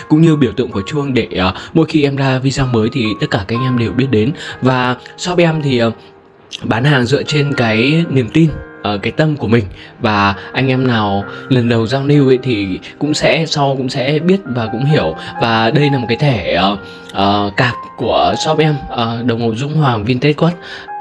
cũng như biểu tượng của chuông để mỗi khi em ra video mới thì tất cả các anh em đều biết đến. Và shop em thì bán hàng dựa trên cái niềm tin, cái tâm của mình, và anh em nào lần đầu giao lưu ấy thì cũng sẽ biết và cũng hiểu. Và đây là một cái thẻ cạc của shop em, đồng hồ Dũng Hoàng Vintage Quất.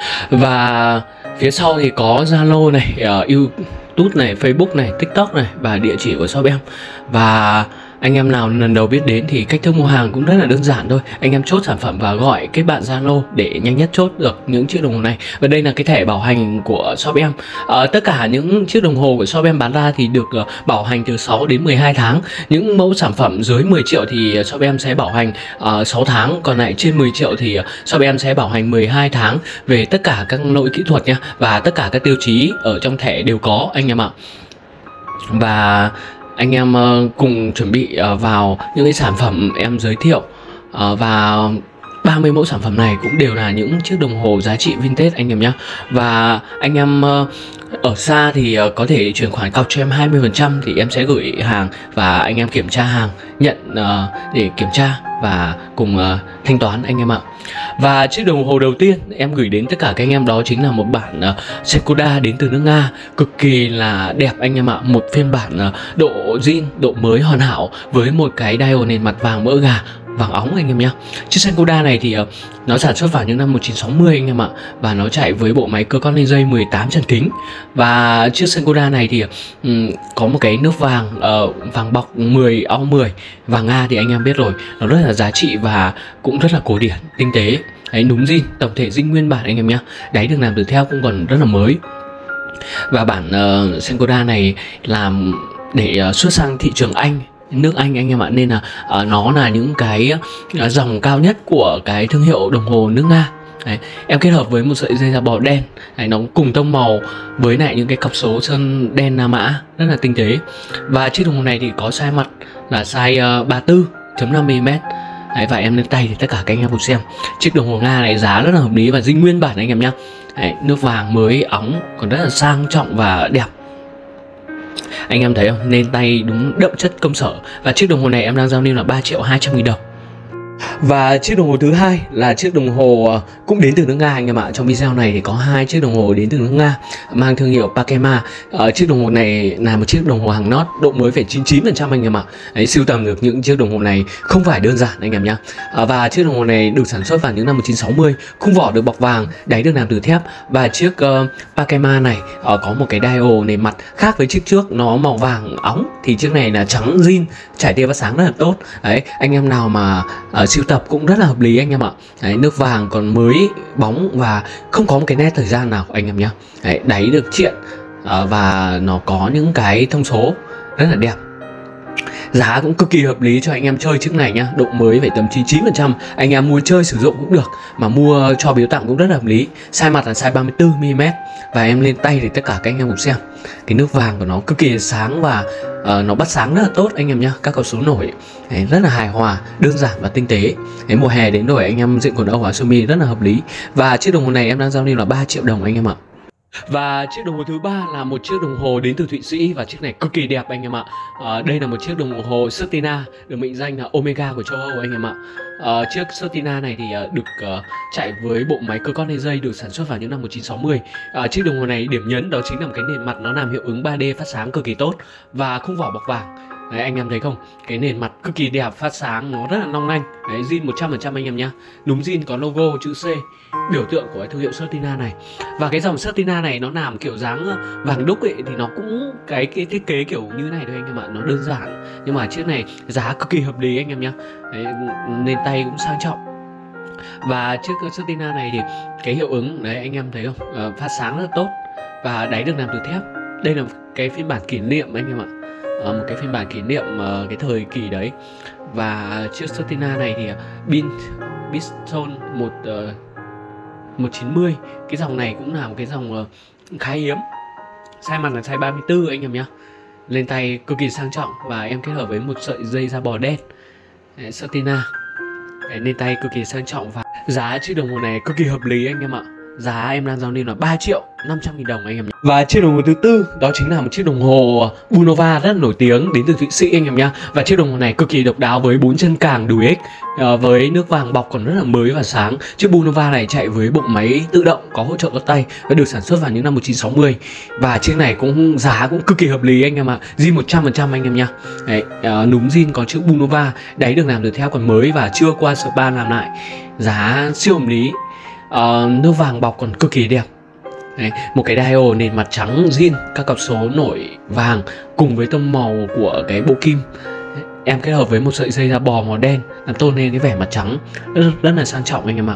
Và phía sau thì có Zalo này, YouTube này, Facebook này, TikTok này và địa chỉ của shop em. Và anh em nào lần đầu biết đến thì cách thức mua hàng cũng rất là đơn giản thôi. Anh em chốt sản phẩm và gọi kết bạn Zalo để nhanh nhất chốt được những chiếc đồng hồ này. Và đây là cái thẻ bảo hành của shop em. Tất cả những chiếc đồng hồ của shop em bán ra thì được bảo hành từ 6 đến 12 tháng. Những mẫu sản phẩm dưới 10 triệu thì shop em sẽ bảo hành 6 tháng. Còn lại trên 10 triệu thì shop em sẽ bảo hành 12 tháng về tất cả các lỗi kỹ thuật nha. Và tất cả các tiêu chí ở trong thẻ đều có anh em ạ. Và anh em cùng chuẩn bị vào những cái sản phẩm em giới thiệu, và 30 mẫu sản phẩm này cũng đều là những chiếc đồng hồ giá trị vintage anh em nhé. Và anh em ở xa thì có thể chuyển khoản cọc cho em 20% thì em sẽ gửi hàng và anh em kiểm tra hàng, nhận để kiểm tra và cùng thanh toán anh em ạ. Và chiếc đồng hồ đầu tiên em gửi đến tất cả các anh em đó chính là một bản Senkoda đến từ nước Nga, cực kỳ là đẹp anh em ạ. Một phiên bản độ zin, độ mới hoàn hảo với một cái dial nền mặt vàng mỡ gà, vàng óng anh em nhé. Chiếc Senkoda này thì nó sản xuất vào những năm 1960 anh em ạ. Và nó chạy với bộ máy cơ con lên dây 18 trần kính. Và chiếc Senkoda này thì có một cái nước vàng, vàng bọc 10 au 10. Vàng Nga thì anh em biết rồi, nó rất là giá trị và cũng rất là cổ điển, tinh tế. Đấy, đúng zin, tổng thể zin nguyên bản anh em nhé. Đáy được làm từ thép cũng còn rất là mới. Và bản Senkoda này làm để xuất sang thị trường Anh, nước Anh anh em ạ, nên là nó là những cái dòng cao nhất của cái thương hiệu đồng hồ nước Nga. Đấy, em kết hợp với một sợi dây da bò đen. Đấy, nó cùng tông màu với lại những cái cọc số sơn đen La Mã rất là tinh tế. Và chiếc đồng hồ này thì có size mặt là size 34.5mm. Đấy, và em lên tay thì tất cả các anh em cùng xem. Chiếc đồng hồ Nga này giá rất là hợp lý và zin nguyên bản anh em nhé. Nước vàng mới óng, còn rất là sang trọng và đẹp. Anh em thấy không? Lên tay đúng đậm chất công sở. Và chiếc đồng hồ này em đang giao lưu là 3.200.000 đồng. Và chiếc đồng hồ thứ hai là chiếc đồng hồ cũng đến từ nước Nga anh em ạ. Trong video này thì có hai chiếc đồng hồ đến từ nước Nga mang thương hiệu Pakema. Chiếc đồng hồ này là một chiếc đồng hồ hàng nót, độ mới phải 99% anh em ạ. Đấy, sưu tầm được những chiếc đồng hồ này không phải đơn giản anh em nhé. Và chiếc đồng hồ này được sản xuất vào những năm 1960, khung vỏ được bọc vàng, đáy được làm từ thép. Và chiếc Pakema này có một cái dial nền mặt khác với chiếc trước, nó màu vàng óng, thì chiếc này là trắng zin, trải tia phát sáng rất là tốt. Đấy, anh em nào mà sưu tập cũng rất là hợp lý anh em ạ. Đấy, nước vàng còn mới bóng và không có một cái nét thời gian nào anh em nhé. Đấy, đáy được triện và nó có những cái thông số rất là đẹp. Giá cũng cực kỳ hợp lý cho anh em chơi chiếc này nhá. Độ mới phải tầm 99%. Anh em mua chơi sử dụng cũng được, mà mua cho biếu tặng cũng rất là hợp lý. Size mặt là size 34mm. Và em lên tay thì tất cả các anh em cùng xem. Cái nước vàng của nó cực kỳ sáng và nó bắt sáng rất là tốt anh em nhá. Các cọc số nổi rất là hài hòa, đơn giản và tinh tế. Mùa hè đến rồi anh em diện quần âu áo sơ mi rất là hợp lý. Và chiếc đồng hồ này em đang giao lưu là 3 triệu đồng anh em ạ. Và chiếc đồng hồ thứ ba là một chiếc đồng hồ đến từ Thụy Sĩ, và chiếc này cực kỳ đẹp anh em ạ. Đây là một chiếc đồng hồ Certina được mệnh danh là Omega của châu Âu anh em ạ. Chiếc Certina này thì được chạy với bộ máy cơ con dây, được sản xuất vào những năm 1960. Chiếc đồng hồ này điểm nhấn đó chính là một cái nền mặt nó làm hiệu ứng 3D phát sáng cực kỳ tốt và khung vỏ bọc vàng. Đấy, anh em thấy không? Cái nền mặt cực kỳ đẹp, phát sáng, nó rất là long lanh. Đấy, zin 100% anh em nhá. Đúng zin, có logo chữ C, biểu tượng của cái thương hiệu Certina này. Và cái dòng Certina này nó làm kiểu dáng vàng đúc ấy, thì nó cũng cái thiết kế kiểu như này thôi anh em ạ. Nó đơn giản, nhưng mà chiếc này giá cực kỳ hợp lý anh em nhá. Đấy, nền tay cũng sang trọng. Và chiếc Certina này thì cái hiệu ứng đấy anh em thấy không? Phát sáng rất là tốt và đáy được làm từ thép. Đây là cái phiên bản kỷ niệm anh em ạ. Một cái phiên bản kỷ niệm cái thời kỳ đấy. Và chiếc Certina này thì pin Bridgestone 190. Cái dòng này cũng là một cái dòng khá hiếm. Size mặt là size 34 anh em nhé. Lên tay cực kỳ sang trọng và em kết hợp với một sợi dây da bò đen. Certina. Lên tay cực kỳ sang trọng và giá chiếc đồng hồ này cực kỳ hợp lý anh em ạ. giá em đang giao lưu là 3.500.000 đồng anh em nhé. Và chiếc đồng hồ thứ tư đó chính là một chiếc đồng hồ Bunova rất là nổi tiếng đến từ Thụy Sĩ anh em nhá. Và chiếc đồng hồ này cực kỳ độc đáo với 4 chân càng đùi X với nước vàng bọc còn rất là mới và sáng. Chiếc Bunova này chạy với bộ máy tự động có hỗ trợ đốt tay và được sản xuất vào những năm 1960. Và chiếc này cũng giá cũng cực kỳ hợp lý anh em ạ. Zin 100% anh em nhá. Đấy, núm zin có chữ Bunova, đáy được làm từ thép còn mới và chưa qua spa làm lại. Giá siêu hợp lý. Nước vàng bọc còn cực kỳ đẹp. Đấy, một cái dial nền mặt trắng zin, các cọc số nổi vàng cùng với tông màu của cái bộ kim. Đấy, em kết hợp với một sợi dây da bò màu đen làm tôn lên cái vẻ mặt trắng rất là sang trọng anh em ạ.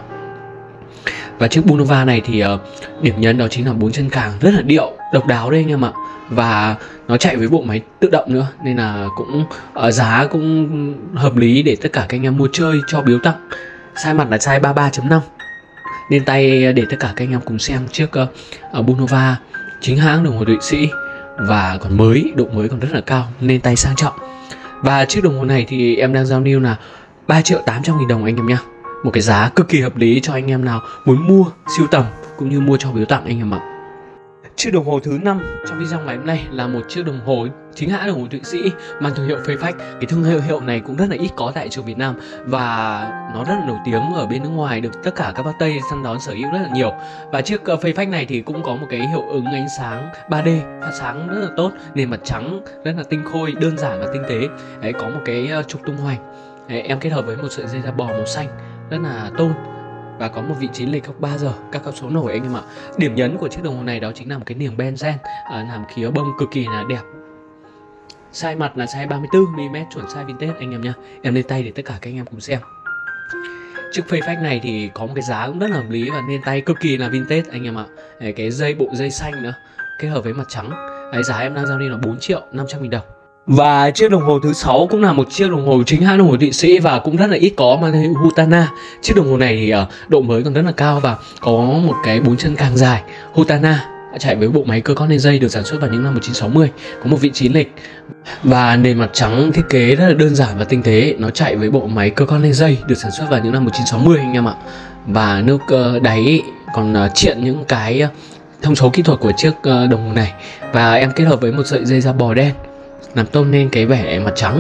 Và chiếc Bunova này thì điểm nhấn đó chính là 4 chân càng rất là điệu, độc đáo đấy anh em ạ. Và nó chạy với bộ máy tự động nữa nên là cũng giá cũng hợp lý để tất cả các anh em mua chơi cho biếu tặng. Size mặt là size 33.5. Lên tay để tất cả các anh em cùng xem chiếc Bunova chính hãng đồng hồ Thụy Sĩ và còn mới, độ mới còn rất là cao, lên tay sang trọng. Và chiếc đồng hồ này thì em đang giao lưu là 3.800.000 đồng anh em nhá. Một cái giá cực kỳ hợp lý cho anh em nào muốn mua sưu tầm cũng như mua cho biếu tặng anh em ạ. Chiếc đồng hồ thứ 5 trong video ngày hôm nay là một chiếc đồng hồ chính hãng đồng hồ Thụy Sĩ mang thương hiệu Fayfax. Cái thương hiệu này cũng rất là ít có tại trường Việt Nam và nó rất là nổi tiếng ở bên nước ngoài, được tất cả các bác Tây săn đón sở hữu rất là nhiều. Và chiếc Fayfax này thì cũng có một cái hiệu ứng ánh sáng 3D phát sáng rất là tốt, nền mặt trắng rất là tinh khôi, đơn giản và tinh tế. Đấy, có một cái trục tung hoành. Đấy, em kết hợp với một sợi dây da bò màu xanh rất là tôn và có một vị trí lệch góc 3 giờ, các con số nổi anh em ạ. Điểm nhấn của chiếc đồng hồ này đó chính là một cái niềng benzen làm khía bông cực kỳ là đẹp. Size mặt là size 34mm, chuẩn size vintage anh em nha. Em lên tay để tất cả các anh em cùng xem. Chiếc Fayfax này thì có một cái giá cũng rất là hợp lý và lên tay cực kỳ là vintage anh em ạ. Cái dây bộ dây xanh nữa kết hợp với mặt trắng. Đấy, giá em đang giao đi là 4.500.000 đồng. Và chiếc đồng hồ thứ 6 cũng là một chiếc đồng hồ chính hãng đồng hồ Thụy Sĩ và cũng rất là ít có, mang hiệu Hutana. Chiếc đồng hồ này thì độ mới còn rất là cao và có một cái 4 chân càng dài Hutana, chạy với bộ máy cơ con lên dây, được sản xuất vào những năm 1960, có một vị trí lệch và nền mặt trắng thiết kế rất là đơn giản và tinh tế. Nó chạy với bộ máy cơ con lên dây, được sản xuất vào những năm 1960 anh em ạ. Và nước đáy còn triện những cái thông số kỹ thuật của chiếc đồng hồ này. Và em kết hợp với một sợi dây da bò đen làm tôn lên cái vẻ mặt trắng.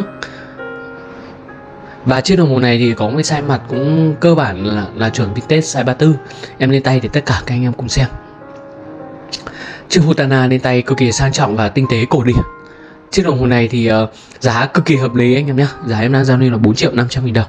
Và chiếc đồng hồ này thì có một cái size mặt cũng cơ bản là chuẩn vintage size 34. Em lên tay thì tất cả các anh em cùng xem. Chiếc Hutana lên tay cực kỳ sang trọng và tinh tế cổ điển. Chiếc đồng hồ này thì giá cực kỳ hợp lý anh em nhé. Giá em đang giao lưu là 4.500.000 đồng.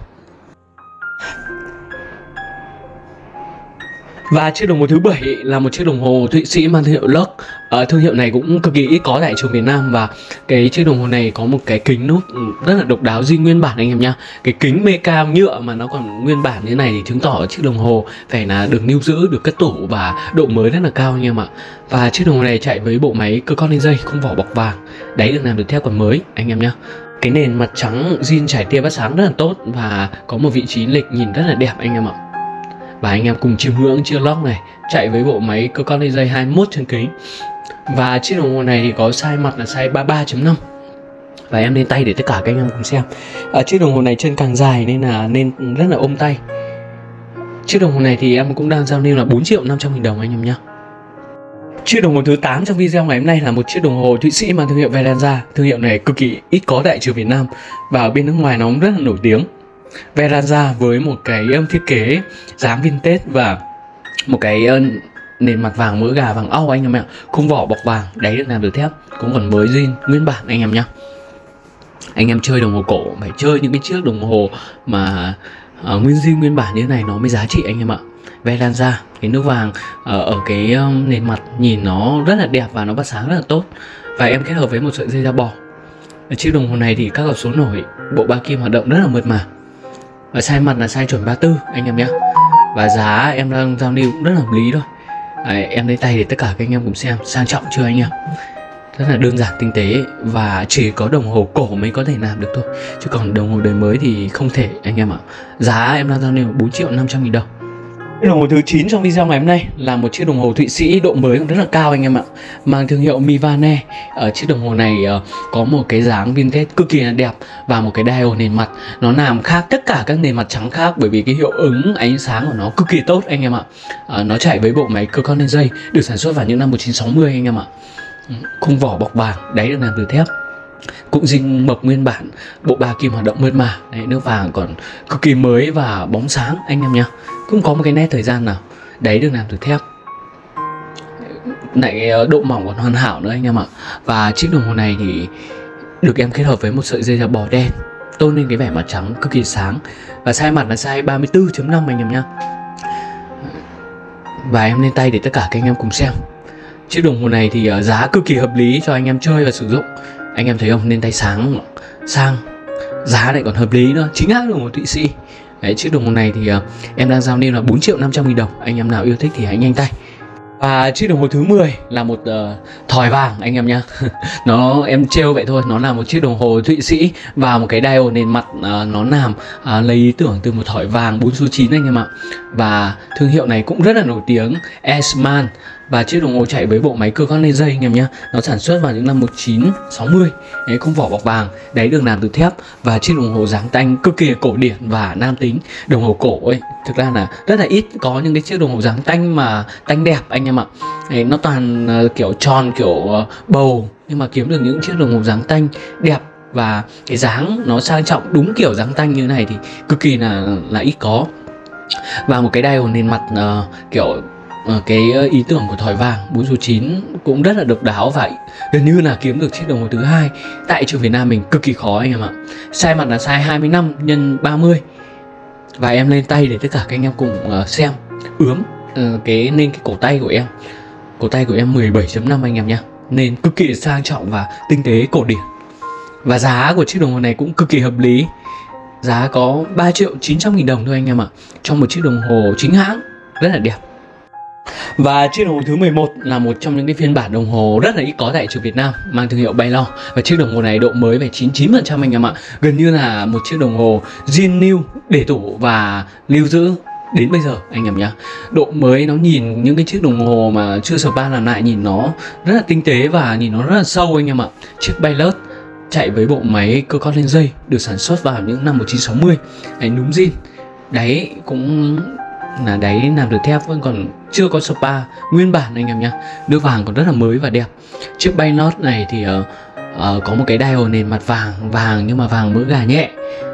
Và chiếc đồng hồ thứ 7 là một chiếc đồng hồ Thụy Sĩ mang thương hiệu Lux. Thương hiệu này cũng cực kỳ ít có tại trường Việt Nam và cái chiếc đồng hồ này có một cái kính nút rất là độc đáo, zin nguyên bản anh em nha. Cái kính meca nhựa mà nó còn nguyên bản như này thì chứng tỏ chiếc đồng hồ phải là được lưu giữ, được cất tủ và độ mới rất là cao anh em ạ. Và chiếc đồng hồ này chạy với bộ máy cơ con lên dây, không vỏ bọc vàng, đáy được làm được thép còn mới anh em nhá. Cái nền mặt trắng zin trải tia phát sáng rất là tốt và có một vị trí lệch nhìn rất là đẹp anh em ạ. Và anh em cùng chiêm ngưỡng chiếc Lux này, chạy với bộ máy cơ con lên dây 21 chân kính. Và chiếc đồng hồ này thì có size mặt là size 33.5. Và em lên tay để tất cả các anh em cùng xem. Chiếc đồng hồ này chân càng dài nên rất là ôm tay. Chiếc đồng hồ này thì em cũng đang giao lưu là 4.500.000 đồng anh em nhé. Chiếc đồng hồ thứ 8 trong video ngày hôm nay là một chiếc đồng hồ Thụy Sĩ mang thương hiệu Veranza. Thương hiệu này cực kỳ ít có tại trường Việt Nam và ở bên nước ngoài nó cũng rất là nổi tiếng. Veranza với một cái thiết kế dáng vintage và một cái nền mặt vàng mỡ gà vàng au anh em ạ, khung vỏ bọc vàng, đáy được làm từ thép, cũng còn mới zin nguyên bản anh em nhá. Anh em chơi đồng hồ cổ phải chơi những cái chiếc đồng hồ mà nguyên zin nguyên bản như thế này nó mới giá trị anh em ạ. Veranza, cái nước vàng ở cái nền mặt nhìn nó rất là đẹp và nó bắt sáng rất là tốt. Và em kết hợp với một sợi dây da bò. Ở chiếc đồng hồ này thì các hộp số nổi, bộ ba kim hoạt động rất là mượt mà. Và size mặt là size chuẩn 34 anh em nhé. Và giá em đang giao lưu cũng rất là hợp lý thôi. Em lấy tay để tất cả các anh em cùng xem, sang trọng chưa anh em. Rất là đơn giản tinh tế và chỉ có đồng hồ cổ mới có thể làm được thôi, chứ còn đồng hồ đời mới thì không thể anh em ạ. Giá em đang giao lưu 4.500.000 đồng. Đồng hồ thứ 9 trong video ngày hôm nay là một chiếc đồng hồ Thụy Sĩ độ mới cũng rất là cao anh em ạ. Mang thương hiệu Mivane. Ở chiếc đồng hồ này có một cái dáng vintage cực kỳ là đẹp và một cái dial nền mặt nó làm khác tất cả các nền mặt trắng khác, bởi vì cái hiệu ứng ánh sáng của nó cực kỳ tốt anh em ạ. Nó chạy với bộ máy cơ con lên dây, được sản xuất vào những năm 1960 anh em ạ. Khung vỏ bọc vàng, đáy được làm từ thép, cũng zin mộc nguyên bản, bộ ba kim hoạt động mượt mà. Đấy, nước vàng còn cực kỳ mới và bóng sáng anh em nhá. Cũng có một cái nét thời gian nào. Đấy được làm từ thép, lại độ mỏng còn hoàn hảo nữa anh em ạ. Và chiếc đồng hồ này thì được em kết hợp với một sợi dây da bò đen, tôn lên cái vẻ mặt trắng cực kỳ sáng. Và size mặt là size 34.5 anh em nhá. Và em lên tay để tất cả các anh em cùng xem. Chiếc đồng hồ này thì giá cực kỳ hợp lý cho anh em chơi và sử dụng. Anh em thấy không, lên tay sáng sang, giá lại còn hợp lý nữa, chính hãng đồng hồ Thụy Sĩ. Đấy, chiếc đồng hồ này thì em đang giao niêm là 4.500.000 đồng. Anh em nào yêu thích thì hãy nhanh tay. Và chiếc đồng hồ thứ 10 là một thỏi vàng anh em nhá. Em trêu vậy thôi, nó là một chiếc đồng hồ Thụy Sĩ và một cái dial nền mặt nó làm lấy ý tưởng từ một thỏi vàng 4 số 9 anh em ạ. Và thương hiệu này cũng rất là nổi tiếng, Eastman. Và chiếc đồng hồ chạy với bộ máy cơ con lên dây anh em nhé. Nó sản xuất vào những năm 1960. Đấy, khung vỏ bọc vàng, đáy được làm từ thép. Và chiếc đồng hồ dáng tanh cực kỳ cổ điển và nam tính. Đồng hồ cổ ấy, thực ra là rất là ít có những cái chiếc đồng hồ dáng tanh mà tanh đẹp anh em ạ. Đấy, nó toàn kiểu tròn, kiểu bầu, nhưng mà kiếm được những chiếc đồng hồ dáng tanh đẹp và cái dáng nó sang trọng đúng kiểu dáng tanh như thế này thì cực kỳ là ít có. Và một cái dial nền mặt kiểu cái ý tưởng của thỏi vàng 4 số 9 cũng rất là độc đáo và gần như là kiếm được chiếc đồng hồ thứ hai tại trường Việt Nam mình cực kỳ khó anh em ạ. Size mặt là size 25 x 30. Và em lên tay để tất cả các anh em cùng xem. Ướm nên cái cổ tay của em. Cổ tay của em 17.5 anh em nhá. Nên cực kỳ sang trọng và tinh tế cổ điển. Và giá của chiếc đồng hồ này cũng cực kỳ hợp lý. Giá có 3.900.000 đồng thôi anh em ạ. Trong một chiếc đồng hồ chính hãng rất là đẹp. Và chiếc đồng hồ thứ 11 là một trong những cái phiên bản đồng hồ rất là ít có tại trường Việt Nam, mang thương hiệu Baylor. Và chiếc đồng hồ này độ mới về 99% anh em ạ. Gần như là một chiếc đồng hồ zin new để tủ và lưu giữ đến bây giờ anh em nhá. Độ mới nó nhìn những cái chiếc đồng hồ mà chưa spa làm lại nhìn nó rất là tinh tế và nhìn nó rất là sâu anh em ạ. Chiếc Baylor chạy với bộ máy cơ con lên dây, được sản xuất vào những năm 1960. Đấy, núm zin. Đáy cũng là đáy làm từ thép, vẫn còn chưa có spa nguyên bản anh em nhá. Nước vàng còn rất là mới và đẹp. Chiếc Baylor này thì có một cái dial nền mặt vàng nhưng mà vàng mỡ gà nhẹ.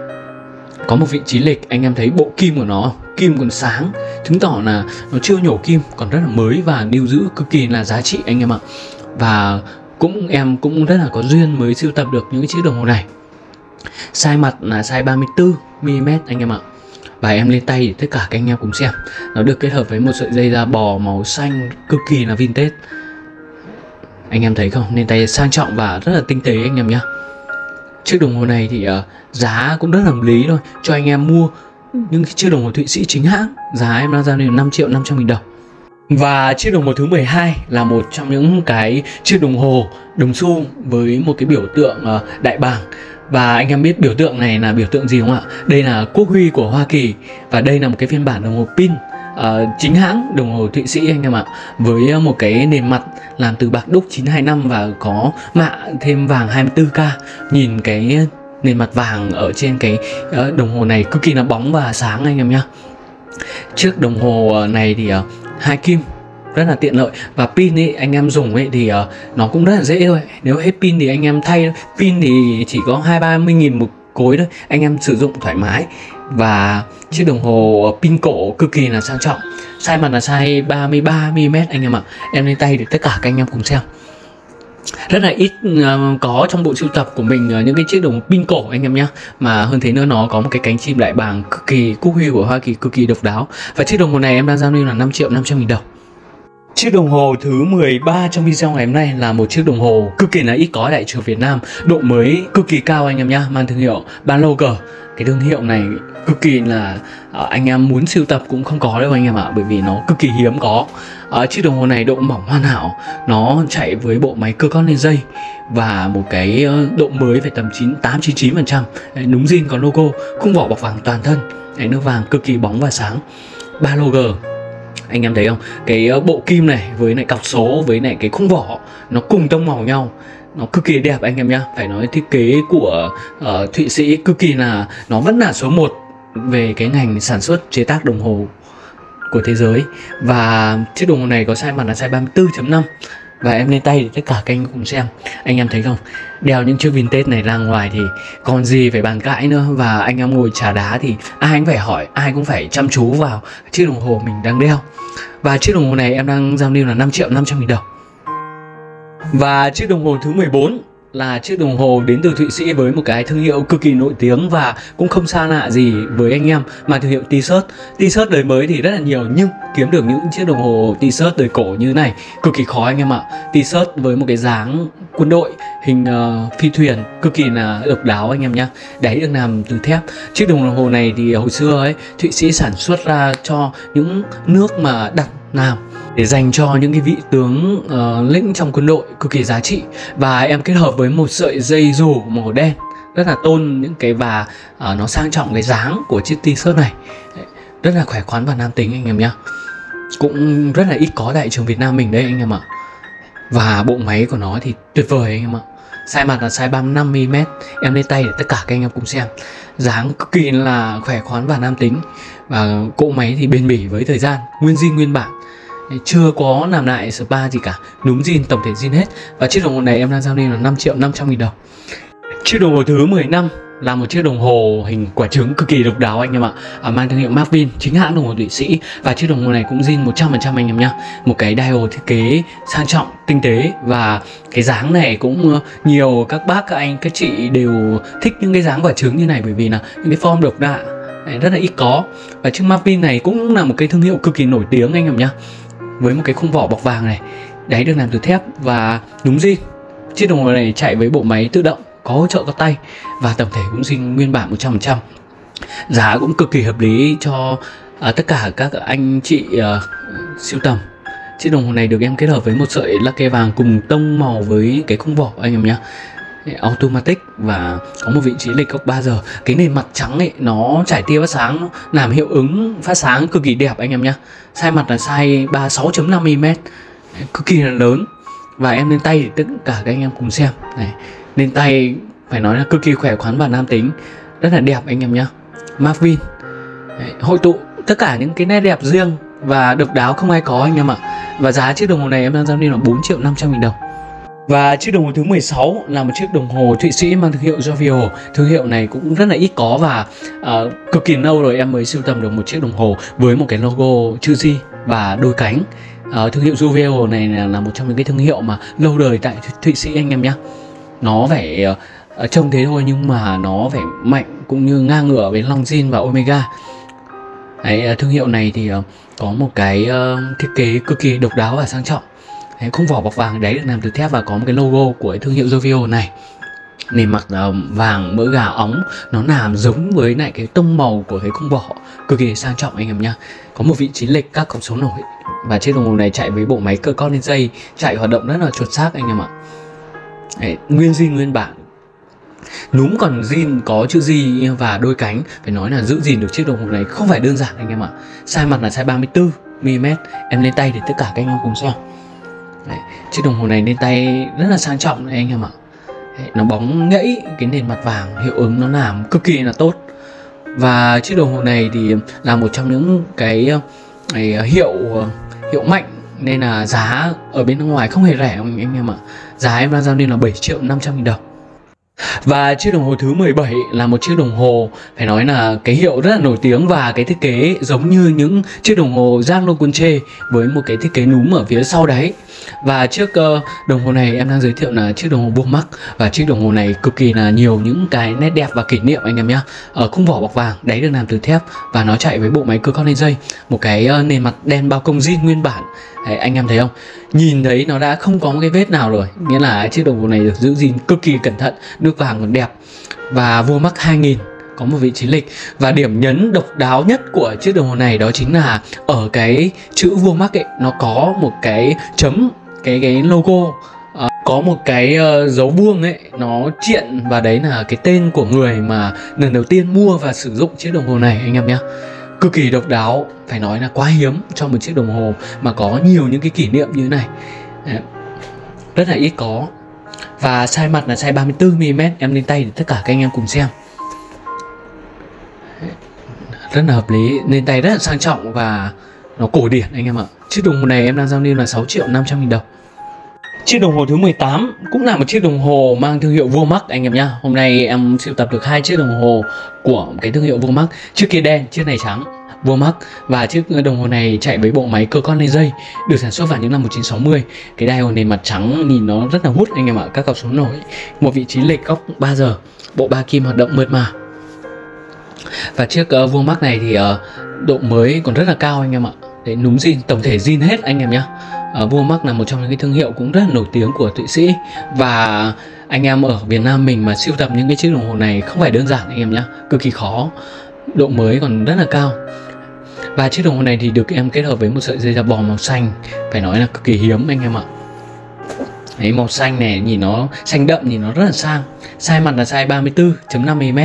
Có một vị trí lệch, anh em thấy bộ kim của nó, kim còn sáng, chứng tỏ là nó chưa nhổ kim, còn rất là mới và lưu giữ cực kỳ là giá trị anh em ạ. Và em cũng rất là có duyên mới sưu tập được những cái chiếc đồng hồ này. Size mặt là size 34mm anh em ạ. Và em lên tay để tất cả các anh em cùng xem. Nó được kết hợp với một sợi dây da bò màu xanh cực kỳ là vintage. Anh em thấy không? Lên tay sang trọng và rất là tinh tế anh em nhé. Chiếc đồng hồ này thì giá cũng rất là hợp lý thôi. Cho anh em mua những chiếc đồng hồ Thụy Sĩ chính hãng. Giá em đang giao đến 5.500.000 đồng. Và chiếc đồng hồ thứ 12 là một trong những cái chiếc đồng hồ đồng xu với một cái biểu tượng đại bàng. Và anh em biết biểu tượng này là biểu tượng gì không ạ? Đây là quốc huy của Hoa Kỳ. Và đây là một cái phiên bản đồng hồ pin chính hãng đồng hồ Thụy Sĩ anh em ạ. Với một cái nền mặt làm từ bạc đúc 925 và có mạ thêm vàng 24K. Nhìn cái nền mặt vàng ở trên cái đồng hồ này cực kỳ là bóng và sáng anh em nhá. Chiếc đồng hồ này thì 2 kim rất là tiện lợi. Và pin ấy anh em dùng ấy thì nó cũng rất là dễ thôi. Nếu hết pin thì anh em thay. Pin thì chỉ có 20-30 nghìn một cối thôi, anh em sử dụng thoải mái. Và chiếc đồng hồ pin cổ cực kỳ là sang trọng. Size mặt là size 33mm anh em ạ. Em lên tay để tất cả các anh em cùng xem. Rất là ít có trong bộ sưu tập của mình những cái chiếc đồng hồ pin cổ anh em nhé. Mà hơn thế nữa nó có một cái cánh chim đại bàng cực kỳ quốc huy của Hoa Kỳ, cực kỳ độc đáo. Và chiếc đồng hồ này em đang giao lưu là 5.500.000 đồng. Chiếc đồng hồ thứ 13 trong video ngày hôm nay là một chiếc đồng hồ cực kỳ là ít có tại trường Việt Nam. Độ mới cực kỳ cao anh em nhá, mang thương hiệu Baylor. Cái thương hiệu này cực kỳ là anh em muốn sưu tập cũng không có đâu anh em ạ, bởi vì nó cực kỳ hiếm có. Chiếc đồng hồ này độ mỏng hoàn hảo, nó chạy với bộ máy cơ con lên dây và một cái độ mới phải tầm 98-99%. Núm zin có logo, khung vỏ bọc vàng toàn thân. Nước vàng cực kỳ bóng và sáng. Baylor Anh em thấy không? Cái bộ kim này với lại cọc số với lại cái khung vỏ nó cùng tông màu nhau, nó cực kỳ đẹp anh em nhá. Phải nói thiết kế của Thụy Sĩ cực kỳ là nó vẫn là số 1 về cái ngành sản xuất chế tác đồng hồ của thế giới. Và chiếc đồng hồ này có size mặt là size 34.5. Và em lên tay để tất cả các anh cùng xem. Anh em thấy không? Đeo những chiếc vintage này ra ngoài thì còn gì phải bàn cãi nữa. Và anh em ngồi trà đá thì ai cũng phải hỏi, ai cũng phải chăm chú vào chiếc đồng hồ mình đang đeo. Và chiếc đồng hồ này em đang giao lưu là 5.500.000 đồng. Và chiếc đồng hồ thứ 14 là chiếc đồng hồ đến từ Thụy Sĩ với một cái thương hiệu cực kỳ nổi tiếng và cũng không xa lạ gì với anh em, mà thương hiệu T-shirt. T-shirt đời mới thì rất là nhiều, nhưng kiếm được những chiếc đồng hồ T-shirt đời cổ như này cực kỳ khó anh em ạ. T-shirt với một cái dáng quân đội hình phi thuyền cực kỳ là độc đáo anh em nhá. Đáy được làm từ thép. Chiếc đồng hồ này thì hồi xưa ấy Thụy Sĩ sản xuất ra cho những nước mà đặt làm để dành cho những cái vị tướng lĩnh trong quân đội, cực kỳ giá trị. Và em kết hợp với một sợi dây dù màu đen rất là tôn những cái, và nó sang trọng cái dáng của chiếc t-shirt này. Rất là khỏe khoắn và nam tính anh em nhá. Cũng rất là ít có tại trường Việt Nam mình đấy anh em ạ. Và bộ máy của nó thì tuyệt vời anh em ạ. Size mặt là size 35mm. Em lên tay để tất cả các anh em cùng xem. Dáng cực kỳ là khỏe khoắn và nam tính. Và cỗ máy thì bền bỉ với thời gian, nguyên zin nguyên bản, chưa có làm lại spa gì cả, núm zin, tổng thể zin hết. Và chiếc đồng hồ này em đang giao lưu là 5.500.000 đồng. Chiếc đồng hồ thứ 15 là một chiếc đồng hồ hình quả trứng cực kỳ độc đáo anh em ạ, mang thương hiệu Marvin, chính hãng đồng hồ Thụy Sĩ. Và chiếc đồng hồ này cũng zin 100% anh em nhá. Một cái dial thiết kế sang trọng, tinh tế, và cái dáng này cũng nhiều các bác, các anh, các chị đều thích những cái dáng quả trứng như này, bởi vì là những cái form độc lạ rất là ít có. Và chiếc Marvin này cũng là một cái thương hiệu cực kỳ nổi tiếng anh em nhá, với một cái khung vỏ bọc vàng này, đáy được làm từ thép và núm zin. Chiếc đồng hồ này chạy với bộ máy tự động, có hỗ trợ có tay, và tổng thể cũng zin nguyên bản 100%. Giá cũng cực kỳ hợp lý cho tất cả các anh chị sưu tầm. Chiếc đồng hồ này được em kết hợp với một sợi lắc kê vàng cùng tông màu với cái khung vỏ anh em nhé, automatic, và có một vị trí lệch góc 3 giờ. Cái nền mặt trắng ấy nó trải tia phát sáng, làm hiệu ứng phát sáng cực kỳ đẹp anh em nhé. Size mặt là size 36.5mm, cực kỳ là lớn. Và em lên tay thì tất cả các anh em cùng xem này. Lên tay phải nói là cực kỳ khỏe khoắn và nam tính, rất là đẹp anh em nhé. Marvin hội tụ tất cả những cái nét đẹp riêng và độc đáo không ai có anh em ạ. Và giá chiếc đồng hồ này em đang giao lưu là 4.500.000 đồng. Và chiếc đồng hồ thứ 16 là một chiếc đồng hồ Thụy Sĩ mang thương hiệu Jovio. Thương hiệu này cũng rất là ít có, và cực kỳ lâu rồi em mới sưu tầm được một chiếc đồng hồ với một cái logo chữ G và đôi cánh. Thương hiệu Jovio này là một trong những cái thương hiệu mà lâu đời tại Thụy Sĩ anh em nhé. Nó phải trông thế thôi nhưng mà nó phải mạnh, cũng như ngang ngửa với Longines và Omega. Đấy, thương hiệu này thì có một cái thiết kế cực kỳ độc đáo và sang trọng. Đấy, khung vỏ bọc vàng đấy được làm từ thép và có một cái logo của thương hiệu Jovio này. Nền mặt vàng mỡ gà óng, nó làm giống với lại cái tông màu của cái khung vỏ, cực kỳ sang trọng anh em nhá. Có một vị trí lệch các cọc số nổi. Và chiếc đồng hồ này chạy với bộ máy cơ con lên dây, chạy hoạt động rất là chuẩn xác anh em ạ. Đấy, nguyên zin nguyên bản, núm còn zin có chữ G và đôi cánh. Phải nói là giữ gìn được chiếc đồng hồ này không phải đơn giản anh em ạ. Size mặt là size 34mm. Em lên tay để tất cả các anh em cùng xem. Đấy, chiếc đồng hồ này lên tay rất là sang trọng đấy anh em ạ. Đấy, nó bóng nhẫy, cái nền mặt vàng, hiệu ứng nó làm cực kỳ là tốt. Và chiếc đồng hồ này thì là một trong những cái hiệu mạnh, nên là giá ở bên ngoài không hề rẻ anh em ạ. Giá em đang giao lên là 7.500.000 đồng. Và chiếc đồng hồ thứ 17 là một chiếc đồng hồ phải nói là cái hiệu rất là nổi tiếng, và cái thiết kế giống như những chiếc đồng hồ Jacques Lecoultre với một cái thiết kế núm ở phía sau đáy. Và chiếc đồng hồ này em đang giới thiệu là chiếc đồng hồ buông mắc. Và chiếc đồng hồ này cực kỳ là nhiều những cái nét đẹp và kỷ niệm anh em nhé. Ở khung vỏ bọc vàng, đáy được làm từ thép và nó chạy với bộ máy cơ con lên dây, một cái nền mặt đen bao công zin nguyên bản. Đấy, anh em thấy không? Nhìn thấy nó đã không có một cái vết nào rồi, nghĩa là chiếc đồng hồ này được giữ gìn cực kỳ cẩn thận, nước vàng còn đẹp. Và vua mắc 2000, có một vị trí lịch. Và điểm nhấn độc đáo nhất của chiếc đồng hồ này đó chính là ở cái chữ vua mắc ấy, nó có một cái chấm, cái logo, có một cái dấu vuông ấy, nó triện, và đấy là cái tên của người mà lần đầu tiên mua và sử dụng chiếc đồng hồ này anh em nhé. cực kỳ độc đáo, phải nói là quá hiếm cho một chiếc đồng hồ mà có nhiều những cái kỷ niệm như thế này. Rất là ít có. Và size mặt là size 34mm, em lên tay để tất cả các anh em cùng xem. Rất là hợp lý, lên tay rất là sang trọng và nó cổ điển anh em ạ. Chiếc đồng hồ này em đang giao lưu là 6.500.000 đồng. Chiếc đồng hồ thứ 18 cũng là một chiếc đồng hồ mang thương hiệu Vomax anh em nhá. Hôm nay em sưu tập được 2 chiếc đồng hồ của cái thương hiệu Vomax. Chiếc kia đen, chiếc này trắng, Vomax. Và chiếc đồng hồ này chạy với bộ máy cơ con lên dây, được sản xuất vào những năm 1960. Cái dial nền mặt trắng nhìn nó rất là hút anh em ạ. Các cọc số nổi, một vị trí lệch góc 3 giờ, bộ ba kim hoạt động mượt mà. Và chiếc Vomax này thì độ mới còn rất là cao anh em ạ. Để núm zin, tổng thể zin hết anh em nhé. Vomax là một trong những cái thương hiệu cũng rất là nổi tiếng của Thụy Sĩ. Và anh em ở Việt Nam mình mà sưu tập những cái chiếc đồng hồ này không phải đơn giản anh em nhé. Cực kỳ khó, độ mới còn rất là cao. Và chiếc đồng hồ này thì được em kết hợp với một sợi dây da bò màu xanh, phải nói là cực kỳ hiếm anh em ạ. Đấy, màu xanh này nhìn nó xanh đậm, nhìn nó rất là sang. Size mặt là size 34.5mm,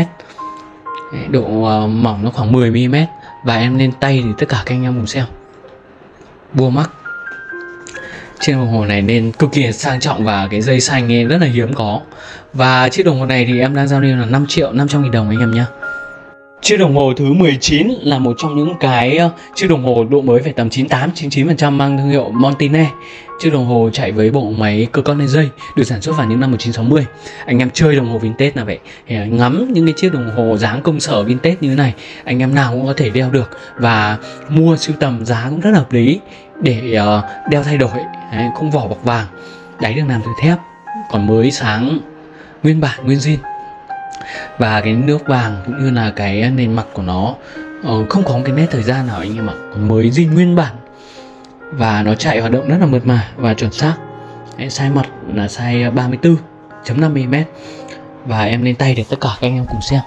độ mỏng nó khoảng 10mm. Và em lên tay thì tất cả các anh em cùng xem. Vomax. Chiếc đồng hồ này nên cực kỳ sang trọng và cái dây xanh ấy rất là hiếm có. Và chiếc đồng hồ này thì em đang giao lưu là 5.500.000 đồng anh em nhé. Chiếc đồng hồ thứ 19 là một trong những cái chiếc đồng hồ độ mới phải tầm 98-99% mang thương hiệu Montine. Chiếc đồng hồ chạy với bộ máy cơ con lên dây, được sản xuất vào những năm 1960. Anh em chơi đồng hồ vintage là vậy, ngắm những cái chiếc đồng hồ dáng công sở vintage như thế này, anh em nào cũng có thể đeo được. Và mua sưu tầm giá cũng rất là hợp lý để đeo thay đổi. Đấy, khung vỏ bọc vàng, đáy được làm từ thép, còn mới sáng, nguyên bản, nguyên zin. Và cái nước vàng cũng như là cái nền mặt của nó không có cái nét thời gian nào anh em ạ, còn mới zin nguyên bản. Và nó chạy hoạt động rất là mượt mà và chuẩn xác. Đấy, size mặt là size 34.5mm. Và em lên tay để tất cả các anh em cùng xem.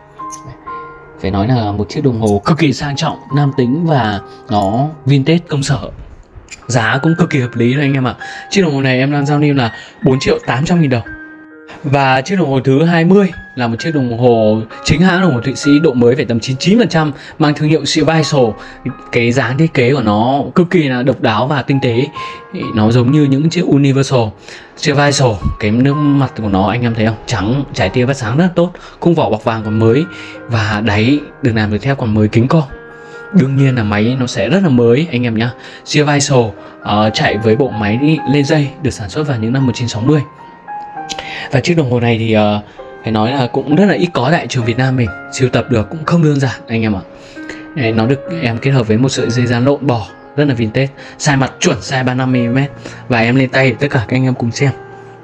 Phải nói là một chiếc đồng hồ cực kỳ sang trọng, nam tính và nó vintage công sở. Giá cũng cực kỳ hợp lý đấy anh em ạ. Chiếc đồng hồ này em đang giao lưu là 4.800.000 đồng. Và chiếc đồng hồ thứ 20 là một chiếc đồng hồ chính hãng đồng hồ Thụy Sĩ, độ mới phải tầm 99%, mang thương hiệu Sierviso. Cái dáng thiết kế của nó cực kỳ là độc đáo và tinh tế. Nó giống như những chiếc Universal. Sierviso, cái nước mặt của nó anh em thấy không? Trắng, trải tia bắt sáng rất là tốt, khung vỏ bọc vàng còn mới và đáy được làm từ thép còn mới, kính co. Đương nhiên là máy nó sẽ rất là mới anh em nhá. Sierviso chạy với bộ máy lên dây, được sản xuất vào những năm 1960. Và chiếc đồng hồ này thì phải nói là cũng rất là ít có tại trường Việt Nam mình, sưu tập được cũng không đơn giản anh em ạ. Nó được em kết hợp với một sợi dây dán lộn bò rất là vintage, size mặt chuẩn size 35mm. Và em lên tay để tất cả các anh em cùng xem.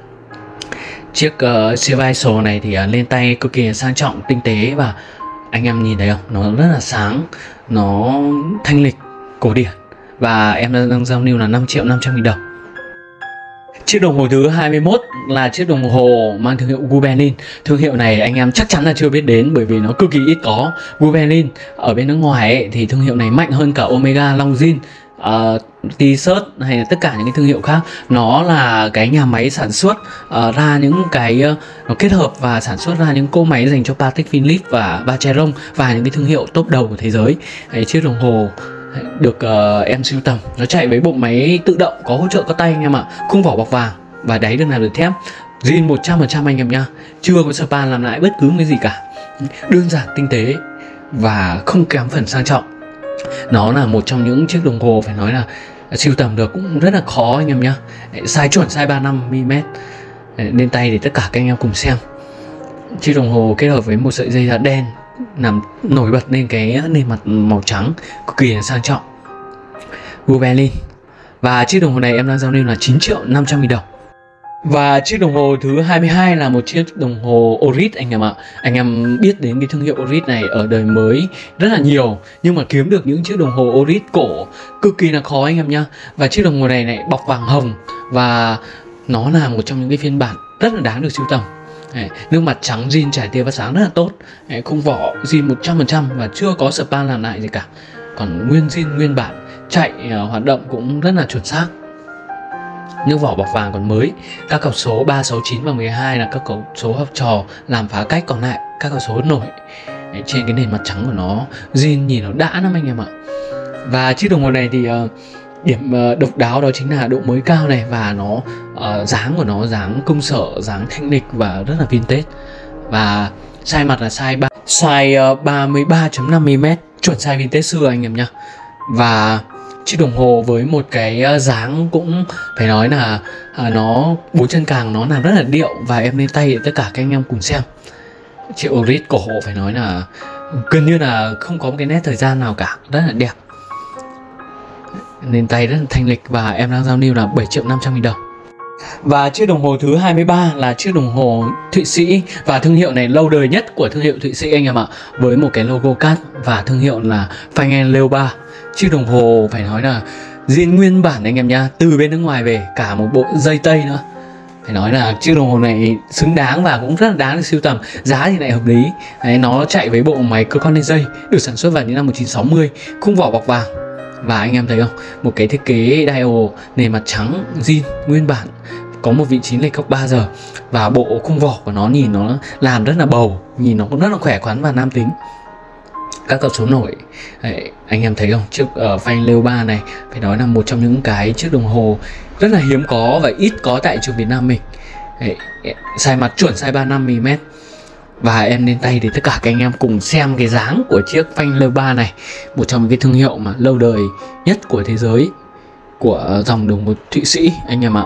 Chiếc Sierviso này thì lên tay cực kỳ sang trọng, tinh tế và anh em nhìn thấy không? Nó rất là sáng, nó thanh lịch, cổ điển. Và em đang giao lưu là 5.500.000 đồng. Chiếc đồng hồ thứ 21 là chiếc đồng hồ mang thương hiệu Gubelin. Thương hiệu này anh em chắc chắn là chưa biết đến bởi vì nó cực kỳ ít có. Gubelin ở bên nước ngoài ấy, thì thương hiệu này mạnh hơn cả Omega, Longines, T-shirt hay là tất cả những cái thương hiệu khác. Nó là cái nhà máy sản xuất ra những cái nó kết hợp và sản xuất ra những cỗ máy dành cho Patek Philippe và Vacheron và những cái thương hiệu top đầu của thế giới. Chiếc đồng hồ được em sưu tầm, nó chạy với bộ máy tự động có hỗ trợ có tay anh em ạ, khung vỏ bọc vàng và đáy được làm từ thép, zin 100% anh em nha, chưa có spa làm lại bất cứ cái gì cả, đơn giản tinh tế và không kém phần sang trọng. Nó là một trong những chiếc đồng hồ phải nói là sưu tầm được cũng rất là khó anh em nhá. Size chuẩn size 35mm. Lên tay để tất cả các anh em cùng xem. Chiếc đồng hồ kết hợp với một sợi dây đen làm nổi bật lên cái nền mặt màu trắng, cực kỳ là sang trọng. Gubelin. Và chiếc đồng hồ này em đang giao lưu là 9.500.000 đồng. Và chiếc đồng hồ thứ 22 là một chiếc đồng hồ Oris anh em ạ. Anh em biết đến cái thương hiệu Oris này ở đời mới rất là nhiều, nhưng mà kiếm được những chiếc đồng hồ Oris cổ cực kỳ là khó anh em nhá. Và chiếc đồng hồ này bọc vàng hồng và nó là một trong những cái phiên bản rất là đáng được sưu tầm. Nước mặt trắng zin trải tia phát sáng rất là tốt. Khung vỏ zin 100% và chưa có spa làm lại gì cả, còn nguyên zin nguyên bản, chạy hoạt động cũng rất là chuẩn xác. Nước vỏ bọc vàng còn mới. Các cọc số 3, 6, 9 và 12 là các cọc số học trò làm phá cách, còn lại các cọc số nổi Đấy, trên cái nền mặt trắng của nó, zin nhìn nó đã lắm anh em ạ. Và chiếc đồng hồ này thì điểm độc đáo đó chính là độ mới cao này, và nó dáng của nó dáng công sở, dáng thanh lịch và rất là vintage. Và size mặt là size 33.5mm, chuẩn size vintage xưa anh em nhá. Và chiếc đồng hồ với một cái dáng cũng phải nói là nó 4 chân càng nó làm rất là điệu, và em lên tay để tất cả các anh em cùng xem. Chiếc Oris cổ phải nói là gần như là không có một cái nét thời gian nào cả, rất là đẹp. Lên tay rất là thanh lịch, và em đang giao lưu là 7.500.000 đồng. Và chiếc đồng hồ thứ 23 là chiếc đồng hồ Thụy Sĩ, và thương hiệu này lâu đời nhất của thương hiệu Thụy Sĩ anh em ạ, với một cái logo cát và thương hiệu là Fang & Leopard. Chiếc đồng hồ phải nói là zin nguyên bản anh em nha, từ bên nước ngoài về, cả một bộ dây tây nữa. Phải nói là chiếc đồng hồ này xứng đáng và cũng rất là đáng để sưu tầm. Giá thì lại hợp lý. Đấy, nó chạy với bộ máy cơ quan lên dây, được sản xuất vào những năm 1960, khung vỏ bọc vàng. Và anh em thấy không, một cái thiết kế dial nền mặt trắng zin nguyên bản, có một vị trí lệch góc 3 giờ, và bộ khung vỏ của nó nhìn nó làm rất là bầu, nhìn nó cũng rất là khỏe khoắn và nam tính. Các cọc số nổi đấy, anh em thấy không, chiếc Fang Leopard này phải nói là một trong những cái chiếc đồng hồ rất là hiếm có và ít có tại trường Việt Nam mình. Đấy, size mặt chuẩn size 35mm. Và em lên tay thì tất cả các anh em cùng xem cái dáng của chiếc Fang Leopard này, một trong những cái thương hiệu mà lâu đời nhất của thế giới của dòng đồng hồ Thụy Sĩ anh em ạ.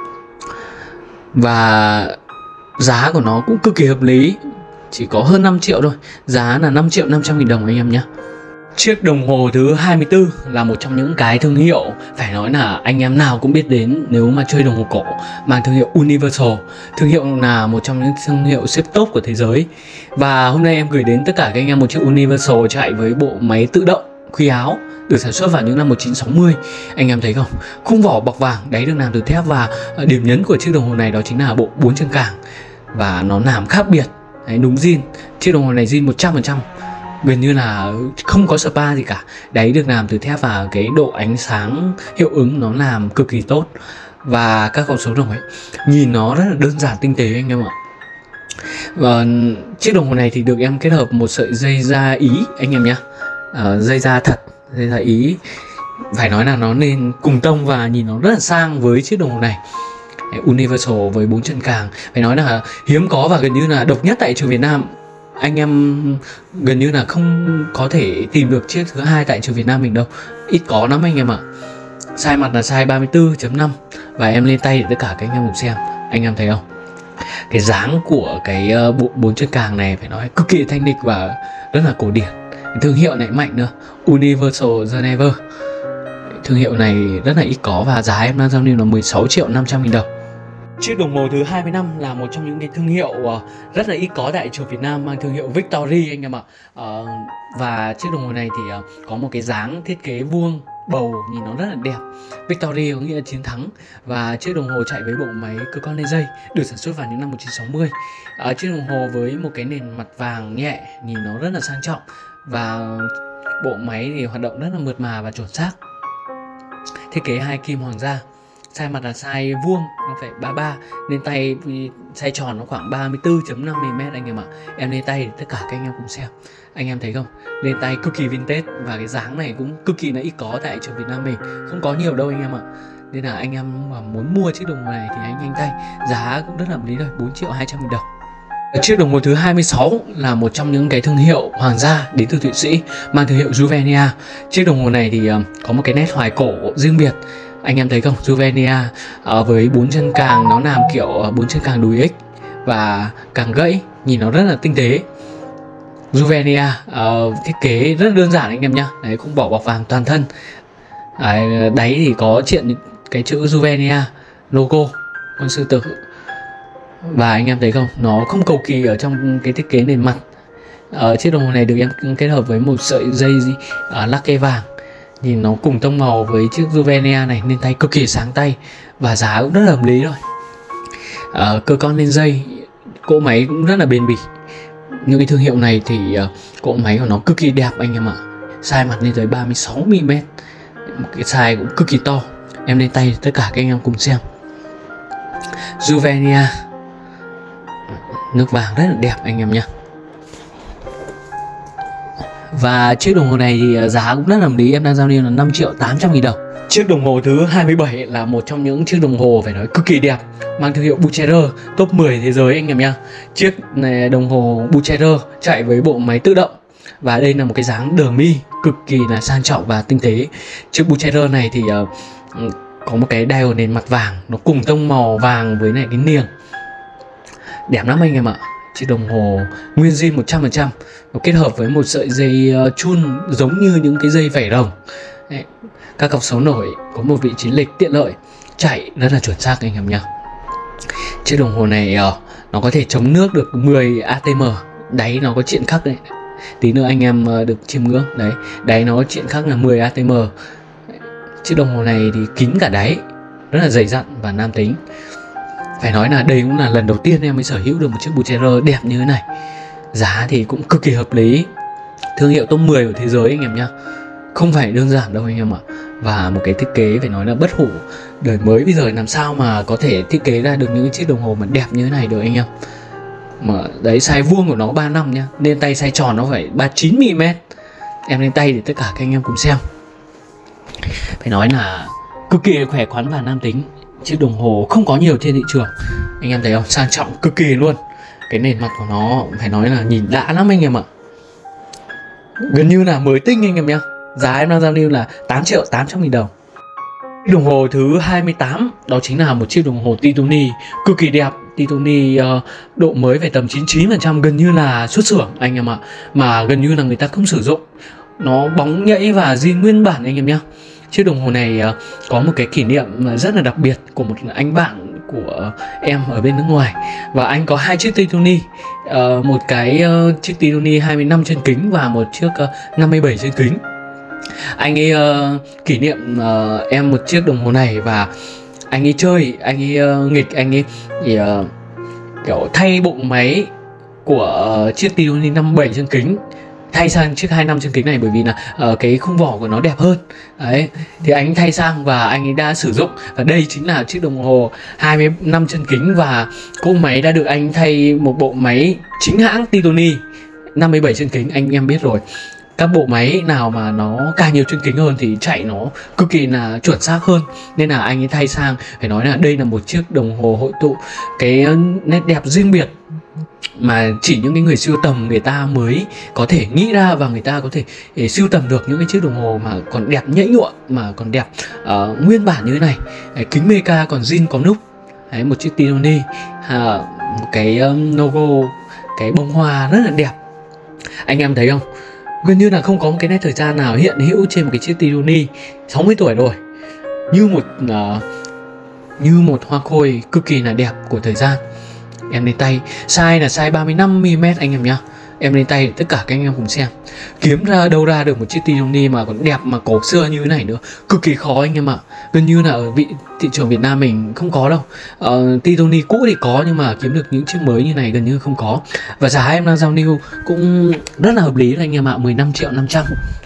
Và giá của nó cũng cực kỳ hợp lý, chỉ có hơn 5 triệu thôi, giá là 5.500.000 đồng anh em nhé. Chiếc đồng hồ thứ 24 là một trong những cái thương hiệu phải nói là anh em nào cũng biết đến nếu mà chơi đồng hồ cổ, mang thương hiệu Universal. Thương hiệu là một trong những thương hiệu xếp top của thế giới. Và hôm nay em gửi đến tất cả các anh em một chiếc Universal chạy với bộ máy tự động khuy áo, được sản xuất vào những năm 1960. Anh em thấy không, khung vỏ bọc vàng, đáy được làm từ thép, và điểm nhấn của chiếc đồng hồ này đó chính là bộ 4 chân càng, và nó làm khác biệt. Đấy, đúng zin, chiếc đồng hồ này zin 100%, gần như là không có spa gì cả. Đáy được làm từ thép, và cái độ ánh sáng hiệu ứng nó làm cực kỳ tốt. Và các con số đồng ấy nhìn nó rất là đơn giản tinh tế anh em ạ. Và chiếc đồng hồ này thì được em kết hợp một sợi dây da Ý anh em nhé, dây da thật, dây da Ý, phải nói là nó nên cùng tông và nhìn nó rất là sang với chiếc đồng hồ này. Universal với 4 chân càng phải nói là hiếm có và gần như là độc nhất tại trường Việt Nam. Anh em gần như là không có thể tìm được chiếc thứ hai tại trường Việt Nam mình đâu, ít có lắm anh em ạ. Size mặt là size 34.5, và em lên tay để tất cả các anh em cùng xem. Anh em thấy không, cái dáng của cái bộ 4 chân càng này phải nói cực kỳ thanh lịch và rất là cổ điển. Thương hiệu này mạnh nữa, Universal Geneva. Thương hiệu này rất là ít có, và giá em đang giao lưu là 16.500.000 đồng. Chiếc đồng hồ thứ 25 là một trong những cái thương hiệu rất là ít có tại trường Việt Nam, mang thương hiệu Victory anh em ạ. Và chiếc đồng hồ này thì có một cái dáng thiết kế vuông bầu, nhìn nó rất là đẹp. Victory có nghĩa là chiến thắng, và chiếc đồng hồ chạy với bộ máy cơ quan lên dây, được sản xuất vào những năm 1960. Chiếc đồng hồ với một cái nền mặt vàng nhẹ, nhìn nó rất là sang trọng, và bộ máy thì hoạt động rất là mượt mà và chuẩn xác. Thiết kế hai kim hoàng gia. Size mặt là size vuông, nó phải 33, lên tay size tròn nó khoảng 34.5mm anh em ạ. Em lên tay thì tất cả các anh em cùng xem. Anh em thấy không, lên tay cực kỳ vintage, và cái dáng này cũng cực kỳ là ít có tại trường Việt Nam mình, không có nhiều đâu anh em ạ. Nên là anh em mà muốn mua chiếc đồng hồ này thì anh nhanh tay, giá cũng rất là hợp lý rồi, 4.200.000 đồng. Chiếc đồng hồ thứ 26 là một trong những cái thương hiệu hoàng gia đến từ Thụy Sĩ, mang thương hiệu Juvenia. Chiếc đồng hồ này thì có một cái nét hoài cổ riêng biệt. Anh em thấy không, Juvenia với 4 chân càng, nó làm kiểu 4 chân càng đùi X và càng gãy, nhìn nó rất là tinh tế. Juvenia thiết kế rất đơn giản anh em nhá. Đấy, cũng bỏ bọc vàng toàn thân. Đáy thì có chuyện cái chữ Juvenia, logo con sư tử. Và anh em thấy không, nó không cầu kỳ ở trong cái thiết kế nền mặt. Chiếc đồng hồ này được em kết hợp với một sợi dây lắc kê vàng, nhìn nó cùng tông màu với chiếc Juvenia này, nên tay cực kỳ sáng tay, và giá cũng rất là hợp lý rồi. Cơ con lên dây, cỗ máy cũng rất là bền bỉ. Những cái thương hiệu này thì cỗ máy của nó cực kỳ đẹp anh em ạ. Size mặt lên tới 36mm, một cái size cũng cực kỳ to. Em lên tay tất cả các anh em cùng xem. Juvenia, nước vàng rất là đẹp anh em nhé. Và chiếc đồng hồ này thì giá cũng rất là hợp lý, em đang giao lưu là 5.800.000 đồng. Chiếc đồng hồ thứ 27 là một trong những chiếc đồng hồ phải nói cực kỳ đẹp, mang thương hiệu Bucherer, top 10 thế giới anh em nhá. Chiếc này đồng hồ Bucherer chạy với bộ máy tự động, và đây là một cái dáng đờ mi cực kỳ là sang trọng và tinh tế. Chiếc Bucherer này thì có một cái dial nền mặt vàng, nó cùng tông màu vàng với lại cái niềng, đẹp lắm anh em ạ. Chiếc đồng hồ nguyên zin 100%, nó kết hợp với một sợi dây chun giống như những cái dây vảy rồng. Đấy, các cọc số nổi, có một vị trí lệch tiện lợi, chạy rất là chuẩn xác anh em nhá. Chiếc đồng hồ này nó có thể chống nước được 10 atm, đáy nó có chạm khắc đấy. Tí nữa anh em được chiêm ngưỡng đấy, đáy nó chạm khắc là 10 atm. Chiếc đồng hồ này thì kín cả đáy, rất là dày dặn và nam tính. Phải nói là đây cũng là lần đầu tiên em mới sở hữu được một chiếc Bucherer đẹp như thế này. Giá thì cũng cực kỳ hợp lý, thương hiệu top 10 của thế giới anh em nhá, không phải đơn giản đâu anh em ạ. Và một cái thiết kế phải nói là bất hủ, đời mới bây giờ làm sao mà có thể thiết kế ra được những chiếc đồng hồ mà đẹp như thế này được anh em. Mà đấy, size vuông của nó 35 nhá, lên tay size tròn nó phải 39mm. Em lên tay để tất cả các anh em cùng xem. Phải nói là cực kỳ khỏe khoắn và nam tính. Chiếc đồng hồ không có nhiều trên thị trường, anh em thấy không, sang trọng cực kỳ luôn. Cái nền mặt của nó phải nói là nhìn đã lắm anh em ạ, gần như là mới tinh anh em nhá. Giá em đang giao lưu là 8.800.000 đồng. Đồng hồ thứ 28 đó chính là một chiếc đồng hồ Titoni cực kỳ đẹp. Titoni độ mới về tầm 99%, gần như là xuất xưởng anh em ạ, mà gần như là người ta không sử dụng. Nó bóng nhẫy và zin nguyên bản anh em nhá. Chiếc đồng hồ này có một cái kỷ niệm rất là đặc biệt của một anh bạn của em ở bên nước ngoài. Và anh có hai chiếc Titoni, một cái chiếc Titoni 25 chân kính và một chiếc 57 chân kính. Anh ấy kỷ niệm em một chiếc đồng hồ này, và anh ấy chơi, anh ấy nghịch, anh ấy thì, kiểu thay bộ máy của chiếc Titoni 57 chân kính, thay sang chiếc 25 chân kính này, bởi vì là cái khung vỏ của nó đẹp hơn. Đấy, thì anh thay sang và anh ấy đã sử dụng, và đây chính là chiếc đồng hồ 25 chân kính, và cỗ máy đã được anh thay một bộ máy chính hãng Titoni 57 chân kính. Anh em biết rồi, các bộ máy nào mà nó càng nhiều chân kính hơn thì chạy nó cực kỳ là chuẩn xác hơn, nên là anh ấy thay sang. Phải nói là đây là một chiếc đồng hồ hội tụ cái nét đẹp riêng biệt mà chỉ những cái người sưu tầm người ta mới có thể nghĩ ra, và người ta có thể sưu tầm được những cái chiếc đồng hồ mà còn đẹp nhẫy nhụa, mà còn đẹp nguyên bản như thế này. Kính Meca còn zin có nút. Đấy, một chiếc Titoni, một cái logo, cái bông hoa rất là đẹp. Anh em thấy không, gần như là không có một cái nét thời gian nào hiện hữu trên một cái chiếc Titoni 60 tuổi rồi, như một hoa khôi cực kỳ là đẹp của thời gian. Em lên tay size là size 35mm anh em nhá. Em lên tay để tất cả các anh em cùng xem. Kiếm ra đâu ra được một chiếc Titoni mà còn đẹp mà cổ xưa như thế này nữa, cực kỳ khó anh em ạ. Gần như là ở thị trường Việt Nam mình không có đâu. Titoni cũ thì có, nhưng mà kiếm được những chiếc mới như này gần như không có. Và giá em đang giao lưu cũng rất là hợp lý anh em ạ, 15.500.000.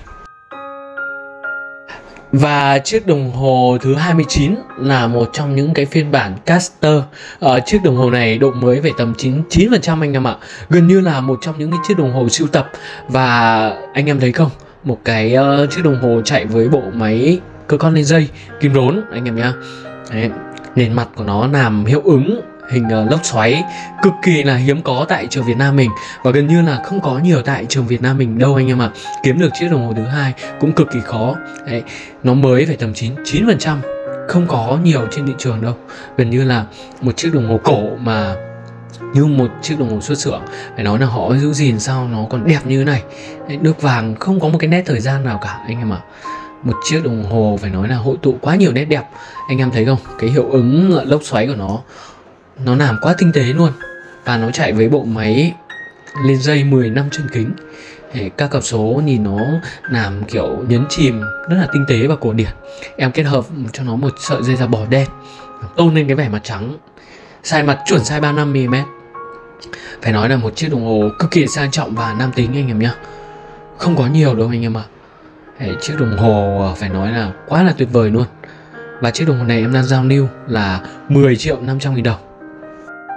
Và chiếc đồng hồ thứ 29 là một trong những cái phiên bản Caster. Chiếc đồng hồ này độ mới về tầm 99% anh em ạ. Gần như là một trong những cái chiếc đồng hồ sưu tập. Và anh em thấy không, một cái chiếc đồng hồ chạy với bộ máy cơ con lên dây kim rốn anh em nhá. Đấy, nền mặt của nó làm hiệu ứng hình lốc xoáy, cực kỳ là hiếm có tại trường Việt Nam mình, và gần như là không có nhiều tại trường Việt Nam mình đâu anh em ạ. Kiếm được chiếc đồng hồ thứ hai cũng cực kỳ khó. Đấy, nó mới phải tầm 99%, không có nhiều trên thị trường đâu. Gần như là một chiếc đồng hồ cổ mà như một chiếc đồng hồ xuất xưởng. Phải nói là họ giữ gìn sao nó còn đẹp như thế này. Đấy, nước vàng không có một cái nét thời gian nào cả anh em ạ. Một chiếc đồng hồ phải nói là hội tụ quá nhiều nét đẹp. Anh em thấy không, cái hiệu ứng lốc xoáy của nó làm quá tinh tế luôn. Và nó chạy với bộ máy lên dây 10 năm chân kính. Các cọc số nhìn nó làm kiểu nhấn chìm rất là tinh tế và cổ điển. Em kết hợp cho nó một sợi dây da bò đen, tôn lên cái vẻ mặt trắng. Size mặt chuẩn size 35mm. Phải nói là một chiếc đồng hồ cực kỳ sang trọng và nam tính anh em nhá. Không có nhiều đâu anh em ạ. Chiếc đồng hồ phải nói là quá là tuyệt vời luôn. Và chiếc đồng hồ này em đang giao lưu là 10.500.000 đồng.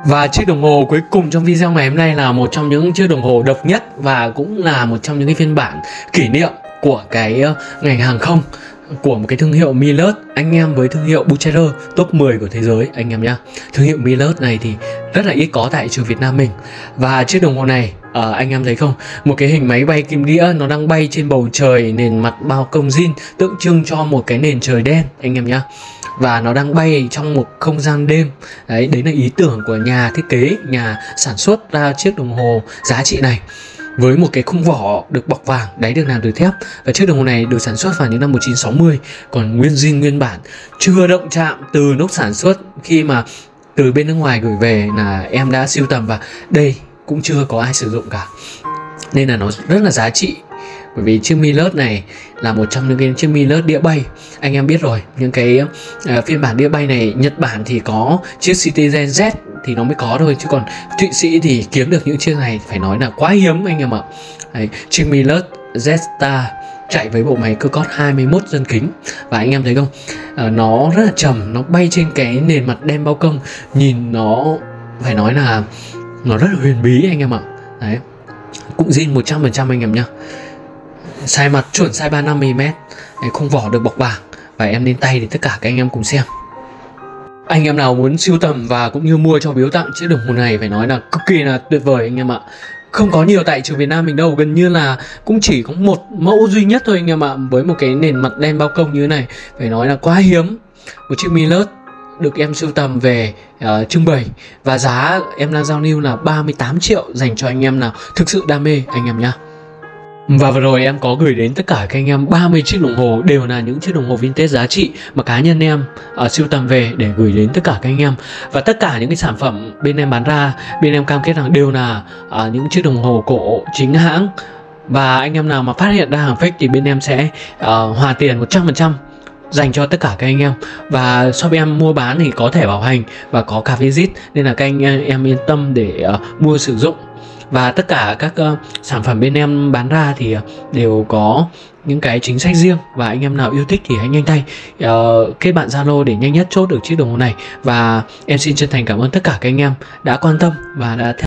Và chiếc đồng hồ cuối cùng trong video ngày hôm nay là một trong những chiếc đồng hồ độc nhất và cũng là một trong những cái phiên bản kỷ niệm của cái ngành hàng không của một cái thương hiệu Millet anh em, với thương hiệu Bucherer top 10 của thế giới anh em nhá. Thương hiệu Millet này thì rất là ít có tại trường Việt Nam mình. Và chiếc đồng hồ này anh em thấy không, một cái hình máy bay kim đĩa nó đang bay trên bầu trời, nền mặt bao công zin tượng trưng cho một cái nền trời đen anh em nhá. Và nó đang bay trong một không gian đêm. Đấy là ý tưởng của nhà thiết kế, nhà sản xuất ra chiếc đồng hồ giá trị này, với một cái khung vỏ được bọc vàng, đáy được làm từ thép. Và chiếc đồng hồ này được sản xuất vào những năm 1960, còn nguyên zin nguyên bản, chưa động chạm từ lúc sản xuất. Khi mà từ bên nước ngoài gửi về là em đã sưu tầm và đây cũng chưa có ai sử dụng cả, nên là nó rất là giá trị. Bởi vì chiếc Millet này là một trong những cái chiếc Millet đĩa bay. Anh em biết rồi, những cái phiên bản đĩa bay này Nhật Bản thì có chiếc Citizen Z thì nó mới có thôi, chứ còn Thụy Sĩ thì kiếm được những chiếc này phải nói là quá hiếm anh em ạ. Đấy, chiếc Millet Z-Star chạy với bộ máy cơ cót 21 dân kính. Và anh em thấy không, nó rất là trầm, nó bay trên cái nền mặt đen bao công, nhìn nó phải nói là nó rất là huyền bí anh em ạ. Đấy, cũng zin 100% anh em nhá. Size mặt chuẩn size 35mm, khung vỏ được bọc vàng. Và em lên tay thì tất cả các anh em cùng xem. Anh em nào muốn sưu tầm và cũng như mua cho biếu tặng chiếc đồng hồ này phải nói là cực kỳ là tuyệt vời anh em ạ. Không có nhiều tại trường Việt Nam mình đâu, gần như là cũng chỉ có một mẫu duy nhất thôi anh em ạ. Với một cái nền mặt đen bao công như thế này phải nói là quá hiếm. Một chiếc Millet được em sưu tầm về trưng bày, và giá em đang giao lưu là 38 triệu dành cho anh em nào thực sự đam mê anh em nhá. Và vừa rồi em có gửi đến tất cả các anh em 30 chiếc đồng hồ, đều là những chiếc đồng hồ vintage giá trị mà cá nhân em sưu tầm về để gửi đến tất cả các anh em. Và tất cả những cái sản phẩm bên em bán ra, bên em cam kết rằng đều là những chiếc đồng hồ cổ chính hãng. Và anh em nào mà phát hiện ra hàng fake thì bên em sẽ hoàn tiền 100% dành cho tất cả các anh em. Và shop em mua bán thì có thẻ bảo hành và có cả visit, nên là các anh em yên tâm để mua sử dụng. Và tất cả các sản phẩm bên em bán ra thì đều có những cái chính sách riêng. Và anh em nào yêu thích thì hãy nhanh tay kết bạn Zalo để nhanh nhất chốt được chiếc đồng hồ này. Và em xin chân thành cảm ơn tất cả các anh em đã quan tâm và đã theo